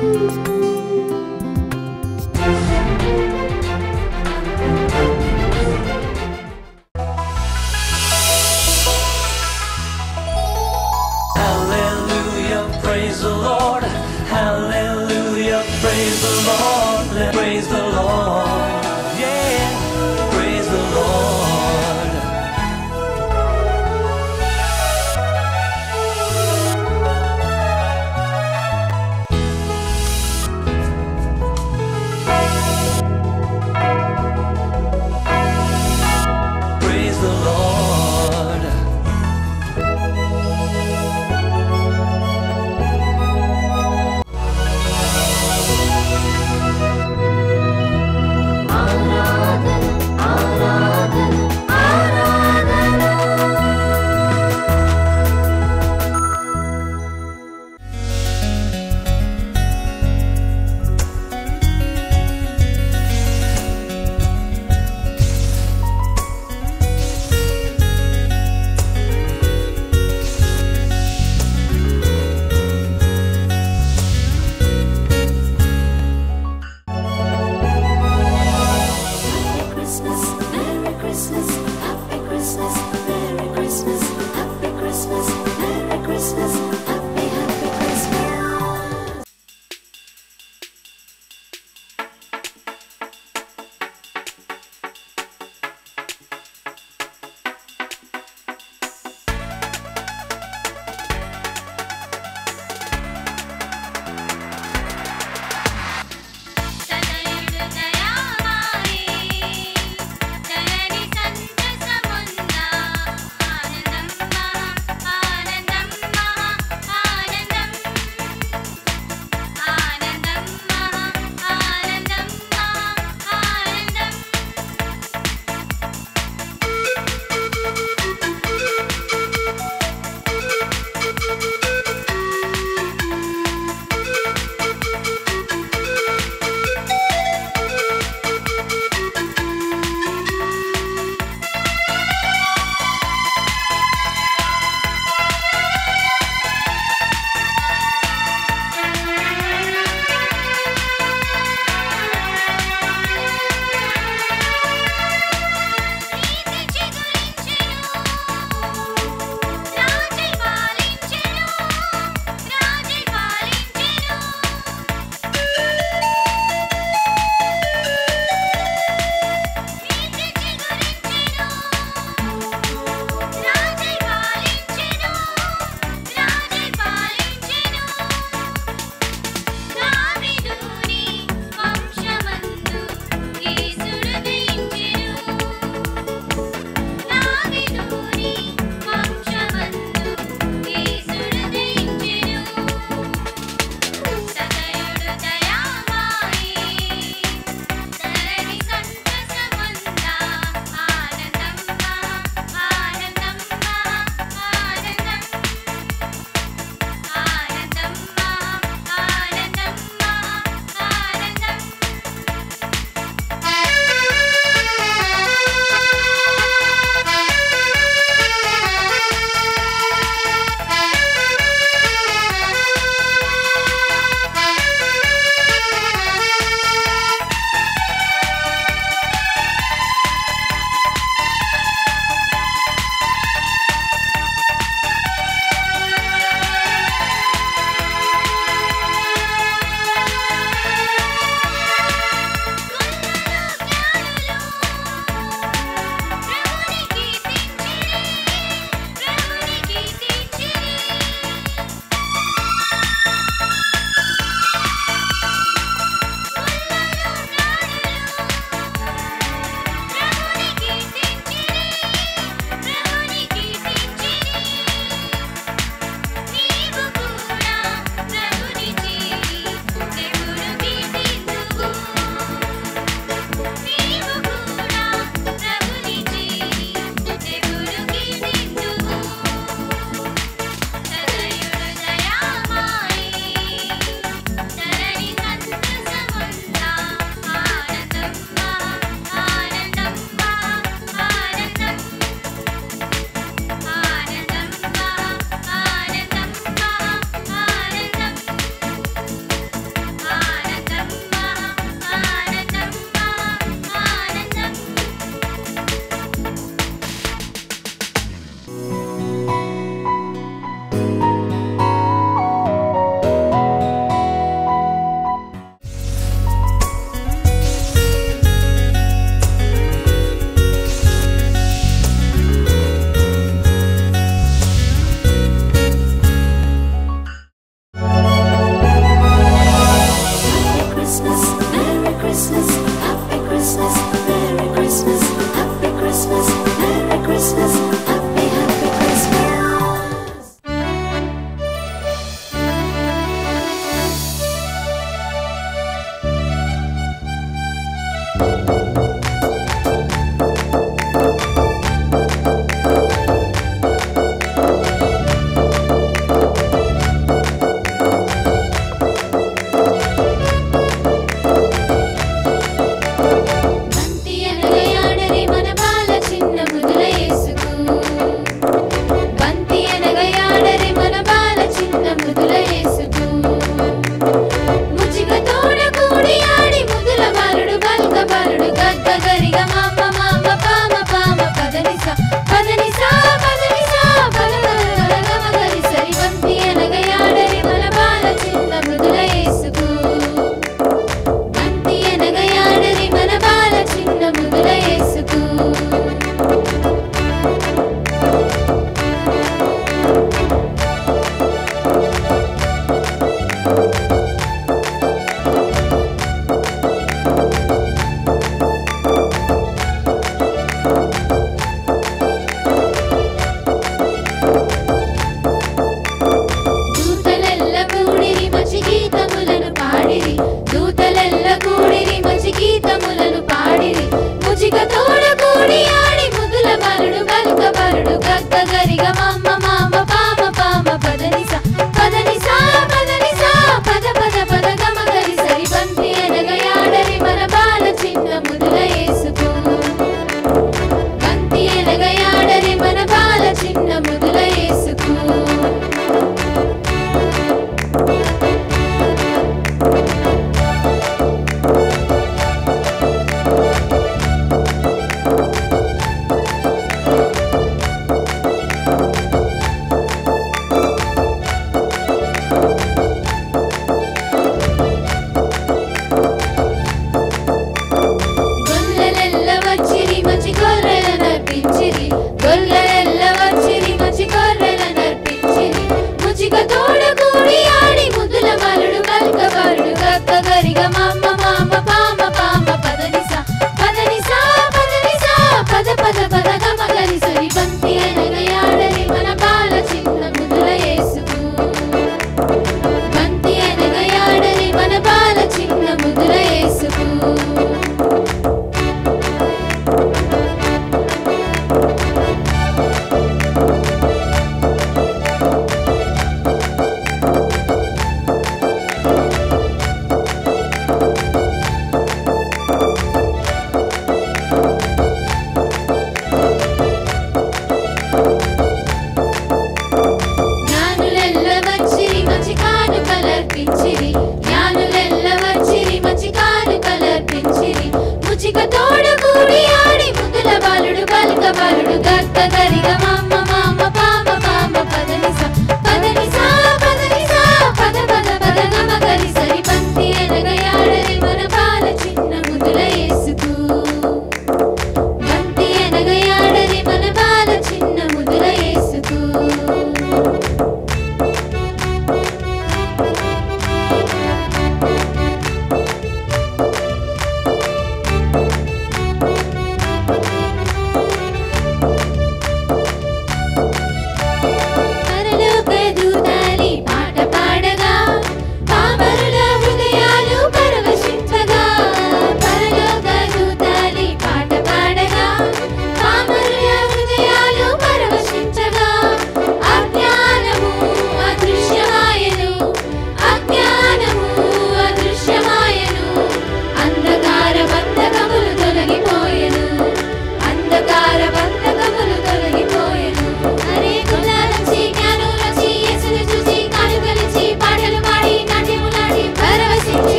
Hallelujah, praise the Lord. Hallelujah, praise the Lord. Praise the Lord. Yeah, praise the Lord.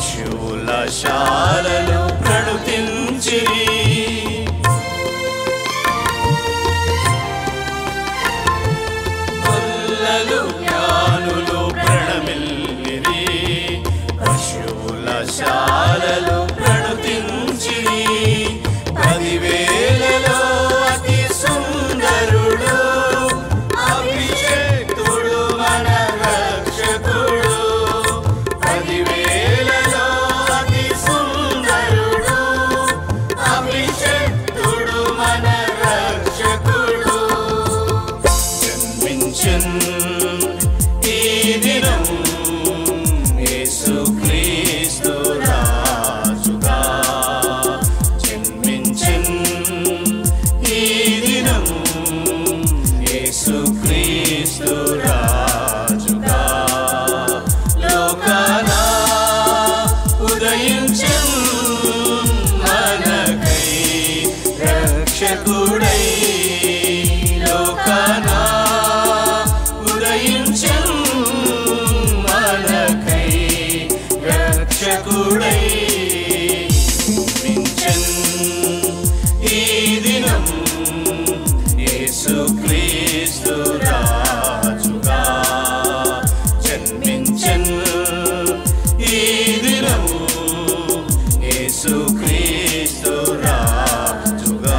పశువుల శాలలో ప్రణుతించిరి. గొల్లలు జ్ఞానులు ప్రణమిల్లిరి, పశువుల శాలలో ప్రణుతించిరి. 10,000లో అతి సుందరుడు, అభిషేక్తుడు మన రక్షకుడు. 10,000లో అతి సుందరుడు, అభిషేక్తుడు మన రక్షకుడు. జన్మించెన్ ఈ దినం యేసుక్రీస్తు రాజుగా. జన్మించెన్ ఈ దినం యేసుక్రీస్తు రాజుగా. లోకాన ఉదయించెన్ మనకై రక్షకుడై. లోకాన ఉదయించెన్ మనకై రక్షకుడై. జన్మించెన్ ఈ దినం యేసుక్రీస్తు రాజుగా. జన్మించెన్ ఈ దినం యేసుక్రీస్తు రాజుగా.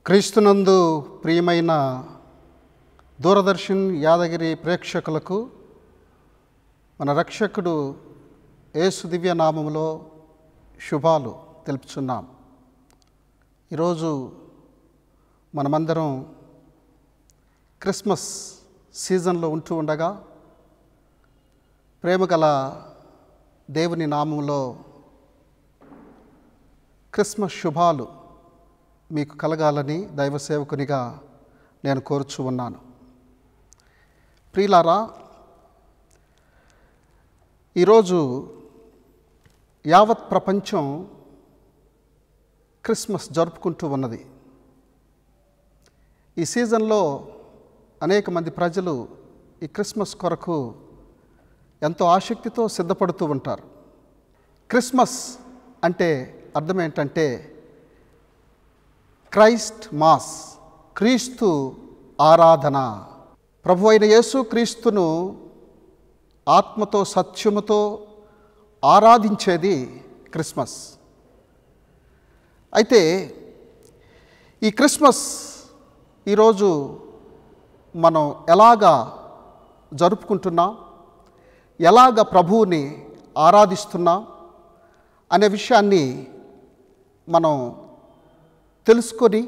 క్రీస్తునందు ప్రియమైన దూరదర్శన్ యాదగిరి ప్రేక్షకులకు మన రక్షకుడు యేసు దివ్య నామములో శుభాలు తెలుపుచున్నాం. ఈరోజు మనమందరం క్రిస్మస్ సీజన్లో ఉంటూ ఉండగా ప్రేమగల దేవుని నామములో క్రిస్మస్ శుభాలు మీకు కలగాలని దైవ సేవకునిగా నేను కోరుచు ఉన్నాను. ప్రియులారా, ఈరోజు యావత్ ప్రపంచం క్రిస్మస్ జరుపుకుంటూ ఉన్నది. ఈ సీజన్లో అనేక మంది ప్రజలు ఈ క్రిస్మస్ కొరకు ఎంతో ఆసక్తితో సిద్ధపడుతూ ఉంటారు. క్రిస్మస్ అంటే అర్థం ఏంటంటే క్రైస్ట్ మాస్, క్రీస్తు ఆరాధన. ప్రభు అయిన యేసు క్రీస్తును ఆత్మతో సత్యముతో ఆరాధించేది క్రిస్మస్. అయితే ఈ క్రిస్మస్ ఈరోజు మనం ఎలాగా జరుపుకుంటున్నాం, ఎలాగ ప్రభువుని ఆరాధిస్తున్నాం అనే విషయాన్ని మనం తెలుసుకొని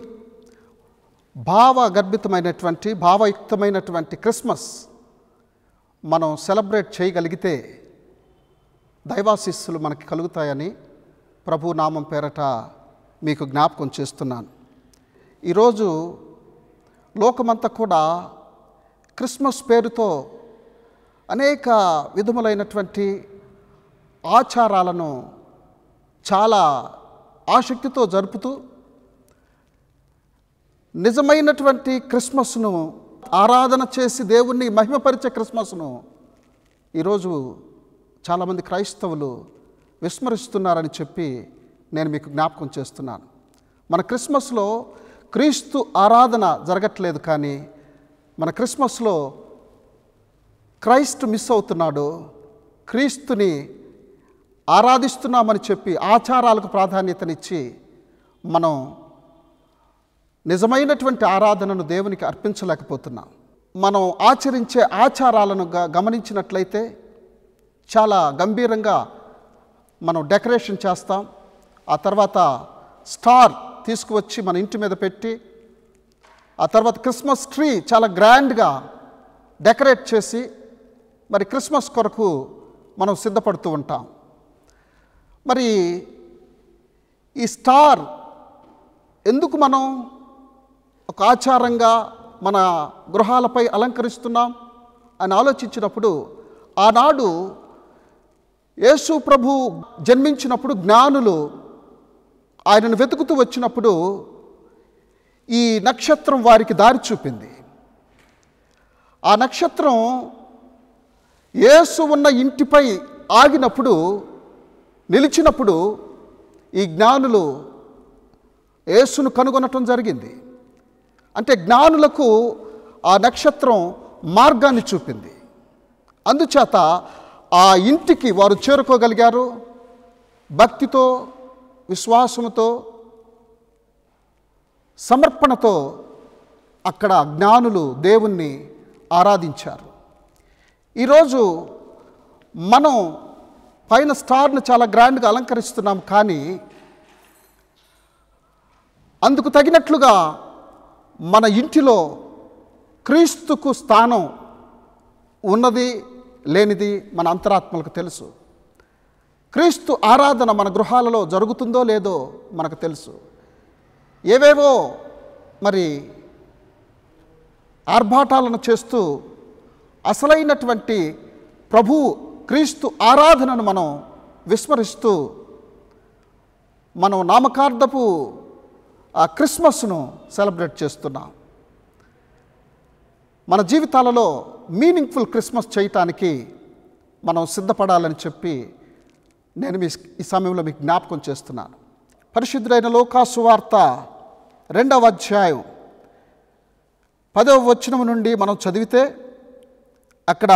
భావయుక్తమైనటువంటి క్రిస్మస్ మనం సెలబ్రేట్ చేయగలిగితే దైవాశీస్సులు మనకి కలుగుతాయని ప్రభు నామం పేరట మీకు జ్ఞాపకం చేస్తున్నాను. ఈరోజు లోకమంతా కూడా క్రిస్మస్ పేరుతో అనేక విధములైనటువంటి ఆచారాలను చాలా ఆసక్తితో జరుపుతూ నిజమైనటువంటి క్రిస్మస్ను ఆరాధన చేసి దేవుణ్ణి మహిమపరిచే క్రిస్మస్ను ఈరోజు చాలామంది క్రైస్తవులు విస్మరిస్తున్నారని చెప్పి నేను మీకు జ్ఞాపకం చేస్తున్నాను. మన క్రిస్మస్లో క్రీస్తు ఆరాధన జరగట్లేదు, కానీ మన క్రిస్మస్లో క్రైస్తు మిస్ అవుతున్నాడు. క్రీస్తుని ఆరాధిస్తున్నామని చెప్పి ఆచారాలకు ప్రాధాన్యతనిచ్చి మనం నిజమైనటువంటి ఆరాధనను దేవునికి అర్పించలేకపోతున్నాం. మనం ఆచరించే ఆచారాలను గమనించినట్లయితే చాలా గంభీరంగా మనం డెకరేషన్ చేస్తాం. ఆ తర్వాత స్టార్ తీసుకువచ్చి మన ఇంటి మీద పెట్టి, ఆ తర్వాత క్రిస్మస్ ట్రీ చాలా గ్రాండ్గా డెకరేట్ చేసి మరి క్రిస్మస్ కొరకు మనం సిద్ధపడుతూ ఉంటాం. మరి ఈ స్టార్ ఎందుకు మనం ఒక ఆచారంగా మన గృహాలపై అలంకరిస్తున్నాం అని ఆలోచించినప్పుడు, ఆనాడు యేసు ప్రభు జన్మించినప్పుడు జ్ఞానులు ఆయనను వెతుకుతూ వచ్చినప్పుడు ఈ నక్షత్రం వారికి దారి చూపింది. ఆ నక్షత్రం యేసు ఉన్న ఇంటిపై ఆగినప్పుడు, నిలిచినప్పుడు ఈ జ్ఞానులు యేసును కనుగొనటం జరిగింది. అంటే జ్ఞానులకు ఆ నక్షత్రం మార్గాన్ని చూపింది. అందుచేత ఆ ఇంటికి వారు చేరుకోగలిగారు. భక్తితో, విశ్వాసముతో, సమర్పణతో అక్కడ జ్ఞానులు దేవుణ్ణి ఆరాధించారు. ఈరోజు మనం పైన స్టార్ను చాలా గ్రాండ్గా అలంకరిస్తున్నాం, కానీ అందుకు తగినట్లుగా మన ఇంటిలో క్రీస్తుకు స్థానం ఉన్నది లేనిది మన అంతరాత్మలకు తెలుసు. క్రీస్తు ఆరాధన మన గృహాలలో జరుగుతుందో లేదో మనకు తెలుసు. ఏవేవో మరి ఆర్భాటాలను చేస్తూ అసలైనటువంటి ప్రభు క్రీస్తు ఆరాధనను మనం విస్మరిస్తూ మనం నామకార్థపు ఆ క్రిస్మస్ను సెలబ్రేట్ చేస్తున్నాం. మన జీవితాలలో మీనింగ్ఫుల్ క్రిస్మస్ చేయటానికి మనం సిద్ధపడాలని చెప్పి నేను ఈ సమయంలో మీకు జ్ఞాపకం చేస్తున్నాను. పరిశుద్ధుడైన లూకా సువార్త 2వ అధ్యాయం 10వ వచనం నుండి మనం చదివితే అక్కడ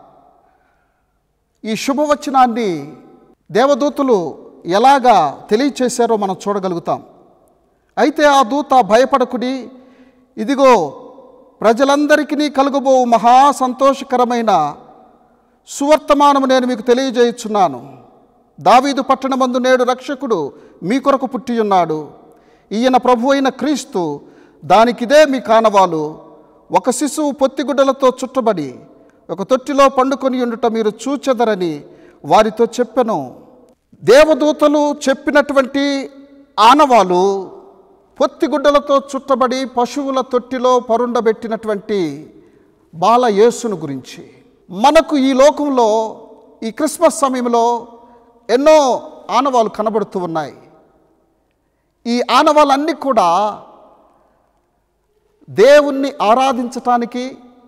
ఈ శుభవచనాన్ని దేవదూతలు ఎలాగా తెలియచేశారో మనం చూడగలుగుతాం. అయితే ఆ దూత భయపడకుడి, ఇదిగో ప్రజలందరికీ కలుగబో మహా సంతోషకరమైన సువర్తమానము నేను మీకు తెలియజేయుచున్నాను. దావీదు పట్టణమందు నేడు రక్షకుడు మీ కొరకు పుట్టియున్నాడు. ఈయన ప్రభు అయిన క్రీస్తు. దానికిదే మీ కానవాలు. ఒక శిశువు పొత్తిగుడ్డలతో చుట్టబడి ఒక తొట్టిలో పండుకొని ఉండుట మీరు చూచెదరని వారితో చెప్పెను. దేవదూతలు చెప్పినటువంటి ఆనవాలు పొత్తిగుడ్డలతో చుట్టబడి పశువుల తొట్టిలో పరుండబెట్టినటువంటి బాల యేసును గురించి. మనకు ఈ లోకంలో ఈ క్రిస్మస్ సమయంలో ఎన్నో ఆనవాలు కనబడుతూ ఉన్నాయి. ఈ ఆనవాలన్నీ కూడా దేవుణ్ణి ఆరాధించటానికి,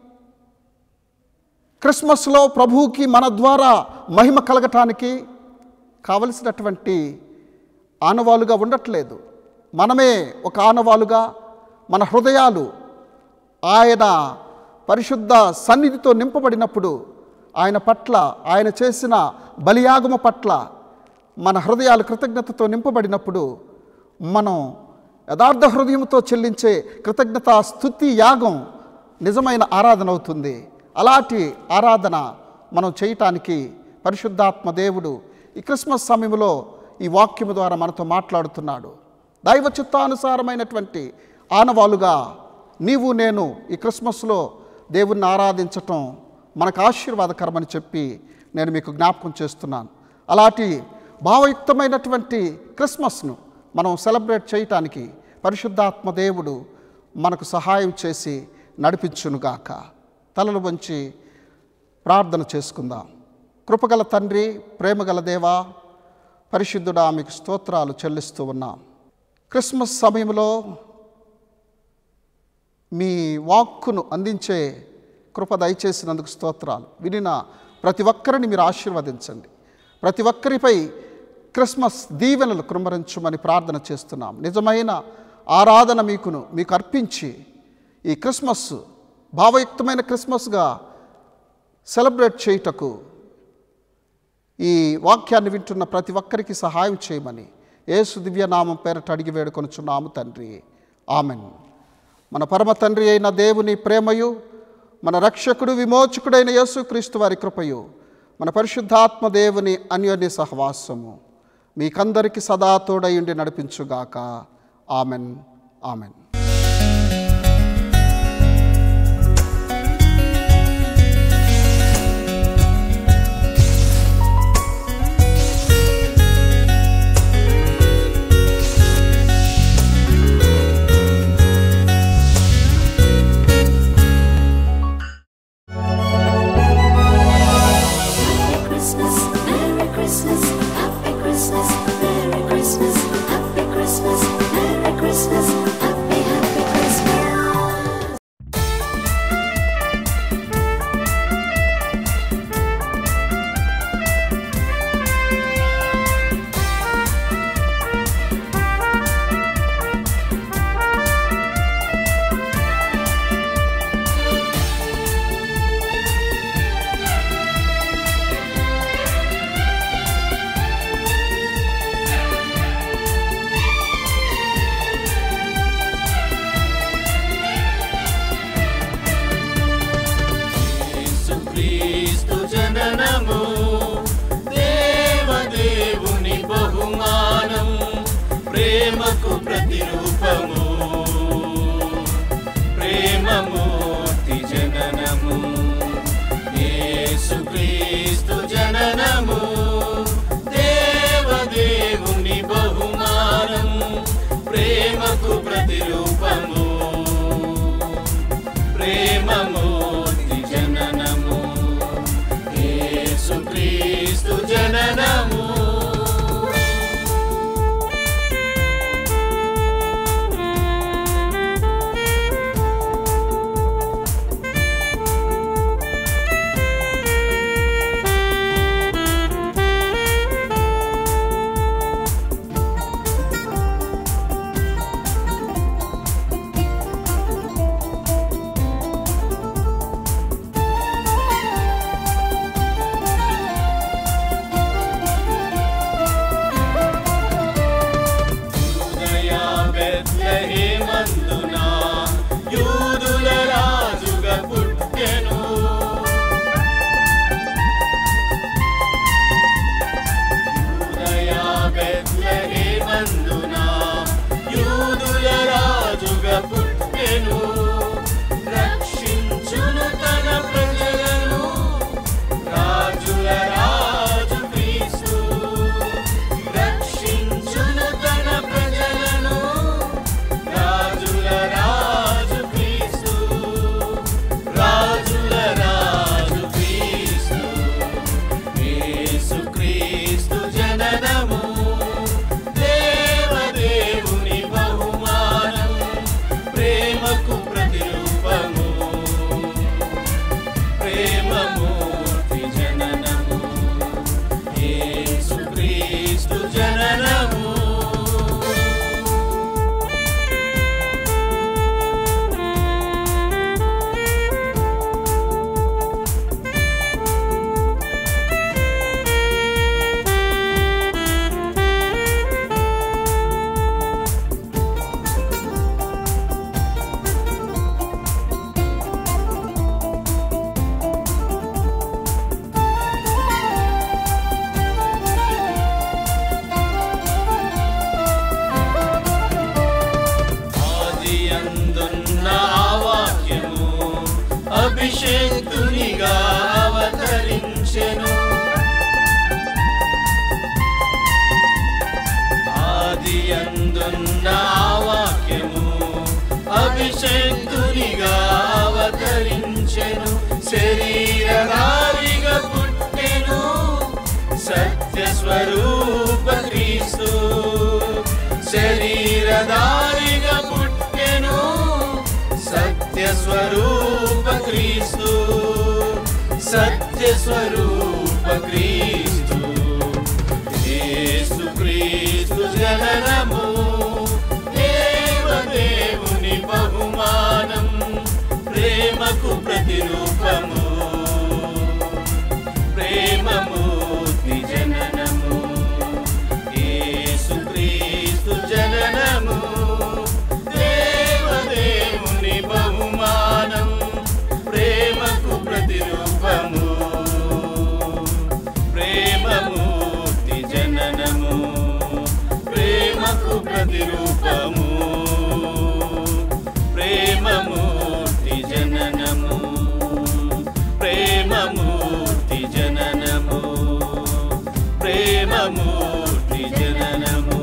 క్రిస్మస్లో ప్రభువుకి మన ద్వారా మహిమ కలగటానికి కావలసినటువంటి ఆనవాలుగా ఉండట్లేదు. మనమే ఒక ఆనవాలుగా మన హృదయాలు ఆయన పరిశుద్ధ సన్నిధితో నింపబడినప్పుడు, ఆయన పట్ల, ఆయన చేసిన బలియాగము పట్ల మన హృదయాలు కృతజ్ఞతతో నింపబడినప్పుడు మనం యథార్థ హృదయంతో చెల్లించే కృతజ్ఞతా స్తుతి యాగం నిజమైన ఆరాధన అవుతుంది. అలాంటి ఆరాధన మనం చేయటానికి పరిశుద్ధాత్మ దేవుడు ఈ క్రిస్మస్ సమయంలో ఈ వాక్యము ద్వారా మనతో మాట్లాడుతున్నాడు. దైవ చిత్తానుసారమైనటువంటి ఆనవాలుగా నీవు నేను ఈ క్రిస్మస్లో దేవుణ్ణి ఆరాధించటం మనకు ఆశీర్వాదకరమని చెప్పి నేను మీకు జ్ఞాపకం చేస్తున్నాను. అలాంటి భావయుక్తమైనటువంటి క్రిస్మస్ను మనం సెలబ్రేట్ చేయటానికి పరిశుద్ధాత్మ దేవుడు మనకు సహాయం చేసి నడిపించునుగాక. తలలు వంచి ప్రార్థన చేసుకుందాం. కృపగల తండ్రి, ప్రేమగల దేవా, పరిశుద్ధుడా, మీకు స్తోత్రాలు చెల్లిస్తూ ఉన్నాం. క్రిస్మస్ సమయంలో మీ వాక్కును అందించే కృప దయచేసినందుకు స్తోత్రాలు. వినిన ప్రతి ఒక్కరిని మీరు ఆశీర్వదించండి. ప్రతి ఒక్కరిపై క్రిస్మస్ దీవెనలు కృమ్మరించమని ప్రార్థన చేస్తున్నాం. నిజమైన ఆరాధన మీకు అర్పించి ఈ క్రిస్మస్ భావయుక్తమైన క్రిస్మస్గా సెలబ్రేట్ చేయుటకు ఈ వాక్యాన్ని వింటున్న ప్రతి ఒక్కరికి సహాయం చేయమని యేసు దివ్యనామం పేరట అడిగి వేడుకొనుచున్నాము తండ్రి. ఆమెన్. మన పరమ తండ్రి అయిన దేవుని ప్రేమయు, మన రక్షకుడు విమోచకుడైన యేసుక్రీస్తు వారి కృపయు, మన పరిశుద్ధాత్మ దేవుని అన్యోన్య సహవాసము మీకందరికీ సదా తోడయుండి నడిపించుగాక. ఆమెన్. ఆమెన్. సత్యస్వరూప క్రీస్తు శరీరధారిగా పుట్టెను సత్యస్వరూప క్రీస్తు సత్యస్వరూప క్రీస్తు యేసు క్రీస్తు జననము దేవదేవుని బహుమానం ప్రేమకు ప్రతిరూపము ప్రేమమూర్తి జననము యేసు క్రీస్తు జననము దేవదేవుని బహుమానం ప్రేమకు ప్రతిరూపము ప్రేమమూర్తి జననము ప్రేమకు ప్రతిరూపము ప్రేమమూర్తి జననము ప్రేమమూర్తి జననము ప్రేమమూర్తి జననము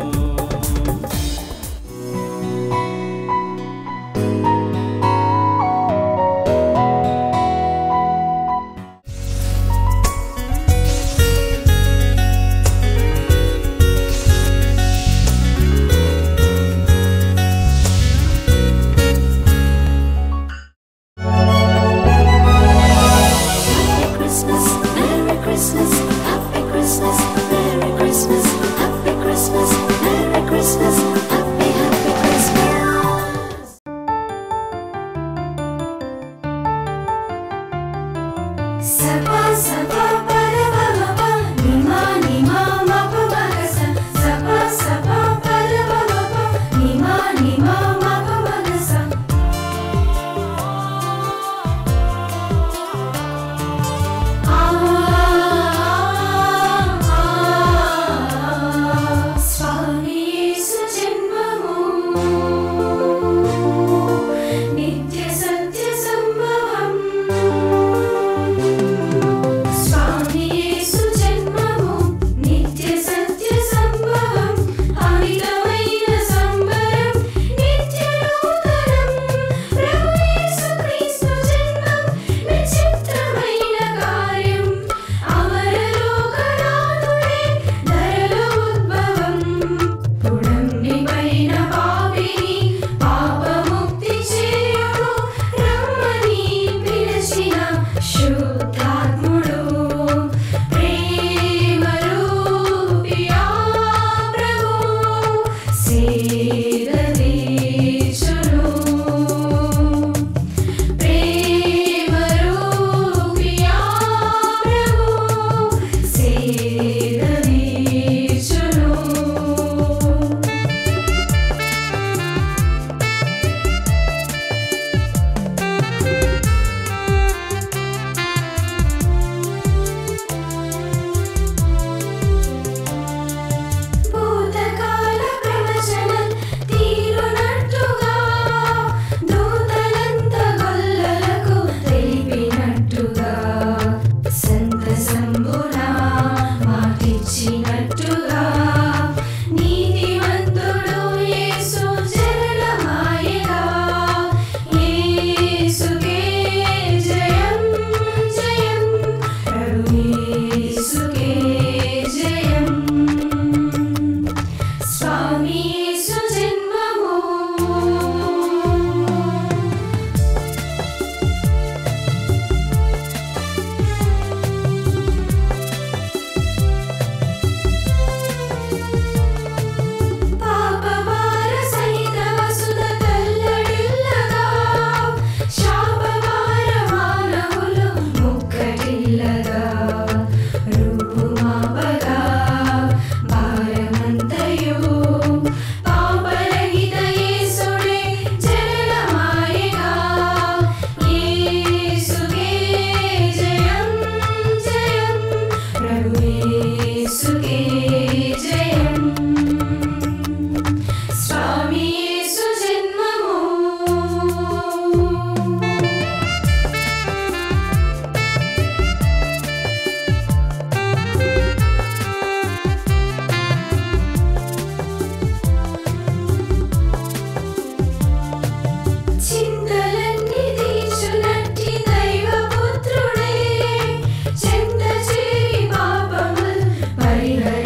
Hare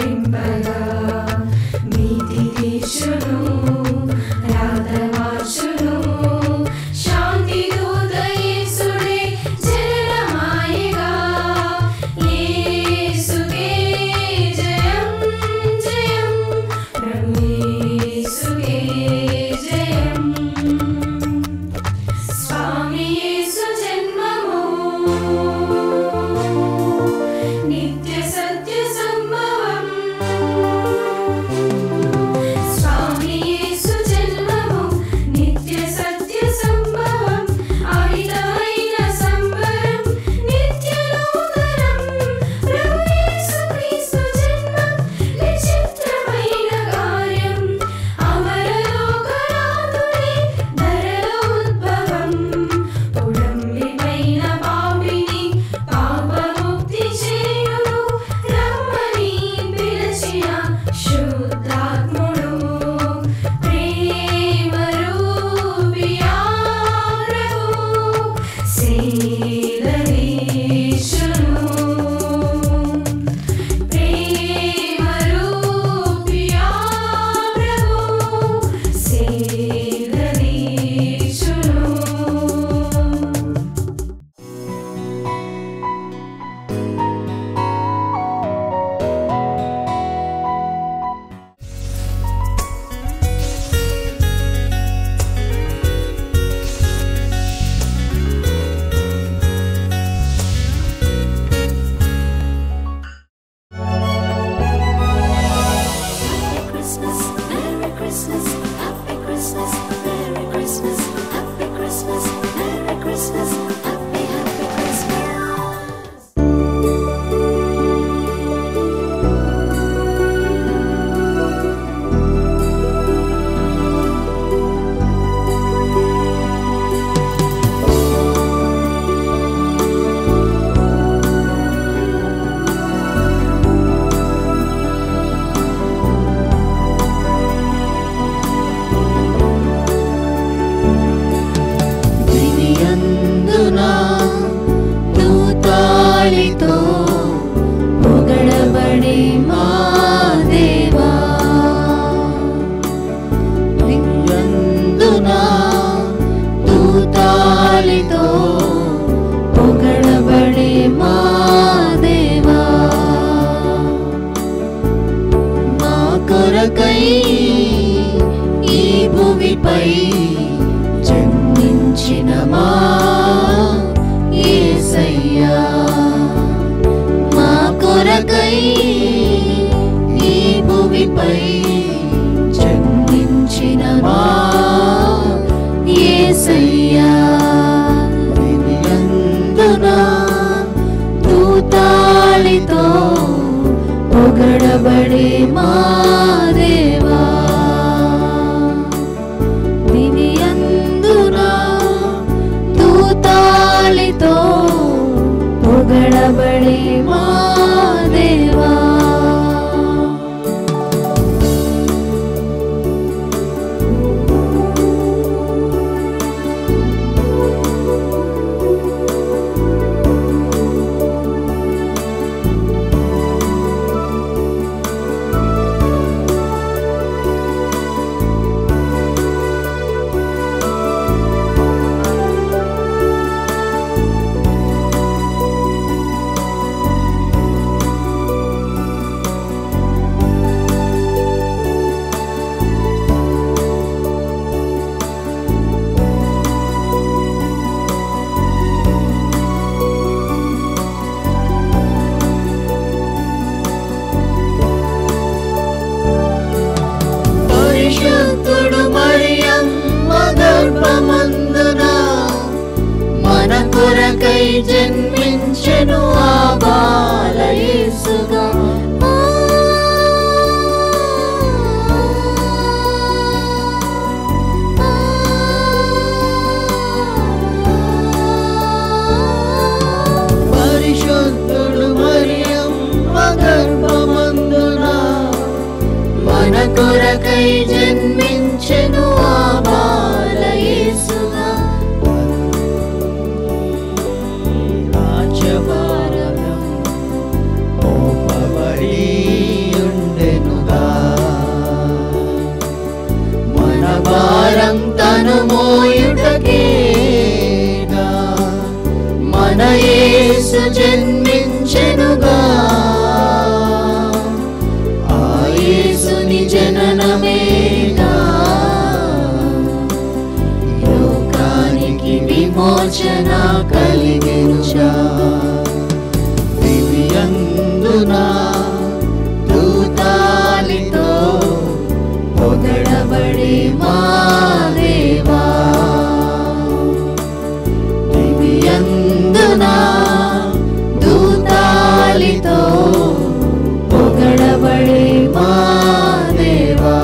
కొరకై ఈ భూమిపై జన్మించిన మా యేసయ్యా, మా కొరకై ఈ భూమిపై జన్మించిన మా యేసయ్యా, దివ్యందున దూతాళితో పొగడబడే మా దేవా, దివ్యందున దూతాళితో పొగడబడే మా దేవా. పరిశుద్ధుడు మరియమ్మ గర్భమందున మన కొరకై జన్మించెను ఆ బాల యేసుగా, పరిశుద్ధుడు మరియమ్మ గర్భమందున మన కొరకై జన్మించెను ఆ బాల యేసుగా, రాజ్యభారం మోపబడి ఉండెనుగా, మన భారం తను మోయుటకేగా మన యేసు జన్మించెనుగా, జననమేగా లోకానికి విమోచన కలిగెనుగా, దివ్యందున దూతాళితో పొగడబడే మా దేవా, దివ్యందున దూతాళితో పొగడబడే మా దేవా.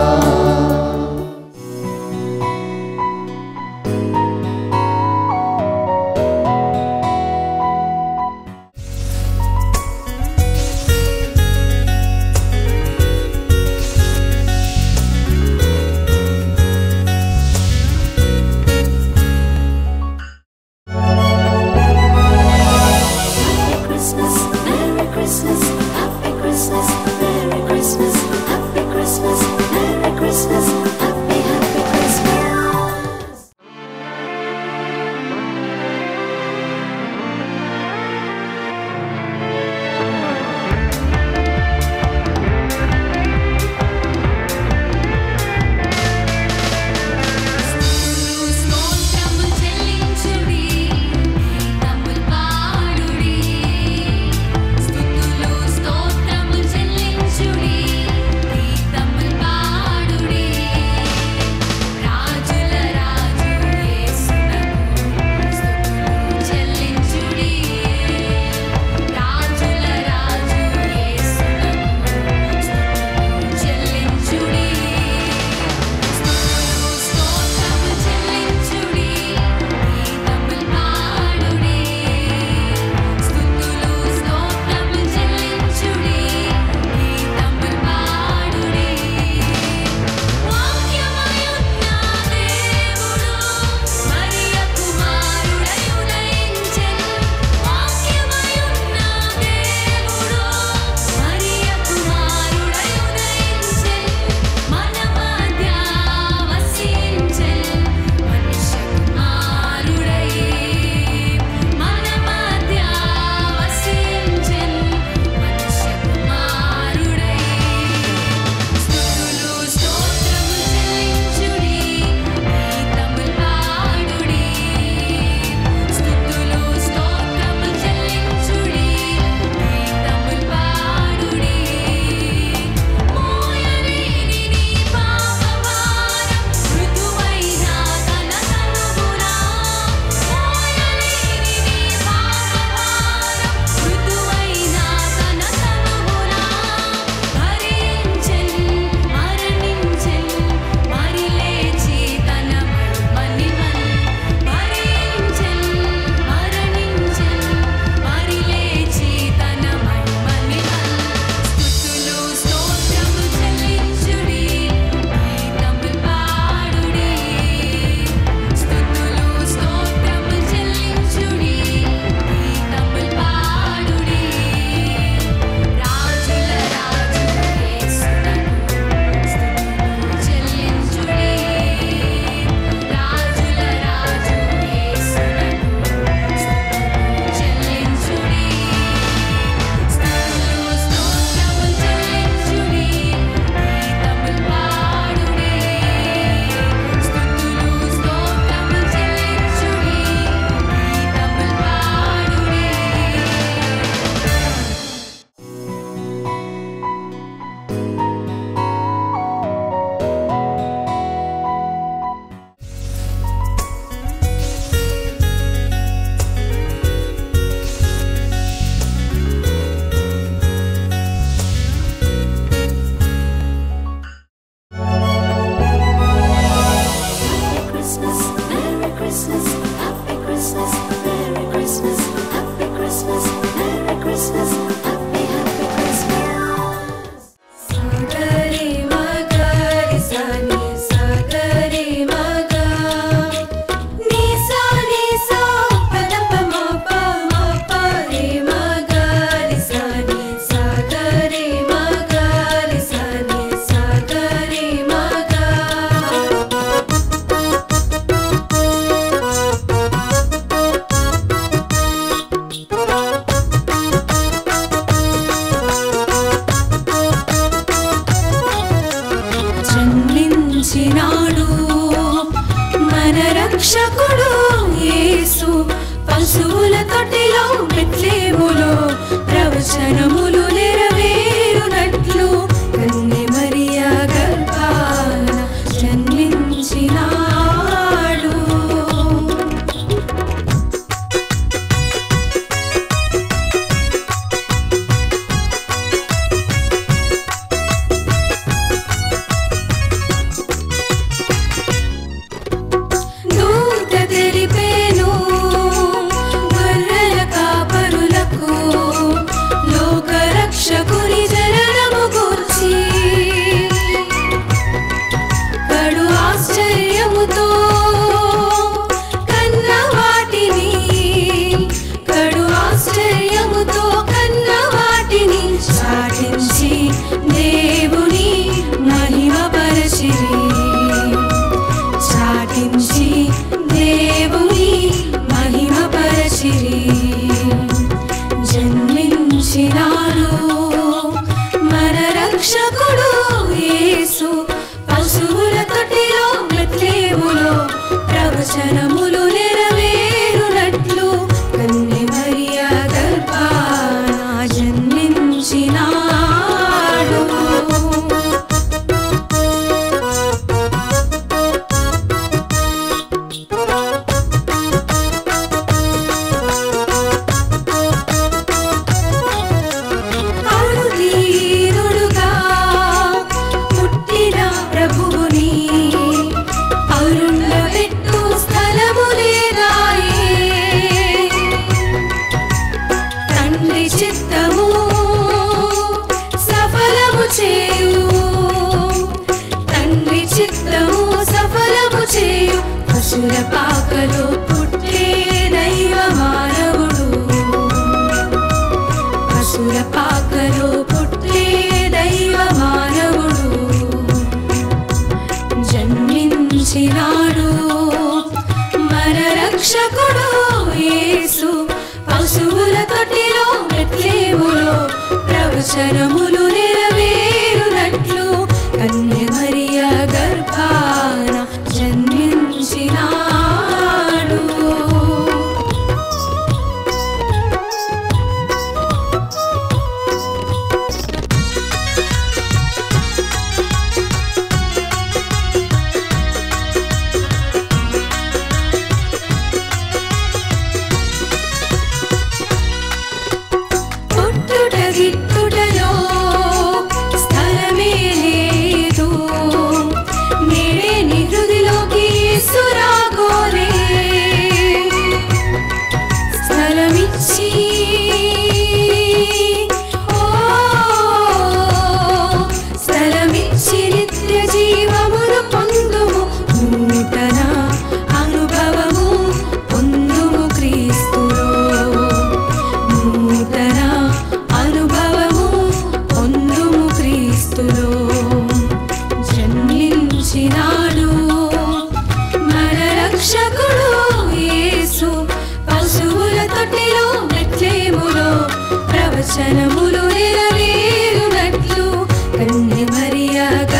రక్షకుడు యేసు పశువుల తొట్టిలో బెత్లెహేములో ప్రవచనములు నెరవేరునట్లు కన్య మరియా గర్భాన జన్మించినాడు. దూత తెలిపేను గొర్రెల కాపరులకు లోకరక్షకుని జననము గూర్చి. కడు ఆశ్చర్యముతో కన్న వాటిని చాటించి దేవుని మహిమపరచిరి. జన్మించినాడు మన రక్షకుడు యేసు పశువుల తొట్టిలో బెత్లెహేములో ప్రవచనములు నెరవేరునట్లు కన్య మరియా గర్భాన జన్మించినాడు. పశుల పాకలో పుట్టే దైవ మానవుడు. పశుల పాకలో పుట్టే దైవ మానవుడు జన్మించినాడు మన రక్షకుడు యేసు పశువుల తొట్టిలో బెత్లెహేములో ప్రవచనములు నెరవేరునట్లు కన్య మరియా గర్భాన జన్మించినాడు. పుట్టుట గిట్టుటలో స్థలమే లేదు. నేడే నీ హృదిలోకి యేసు రాగోరే. స్థలమిచ్చి నిత్య జీవమును పొందుము. నూతన అనుభవము పొందుము క్రీస్తులో. నూతన అనుభవము పొందుము క్రీస్తులో. జన్మించినాడు మన రక్షకుడు యేసు పశువుల తొట్టిలో బెత్లెహేములో ప్రవచనములు నెరవేరునట్లు కన్య మరియా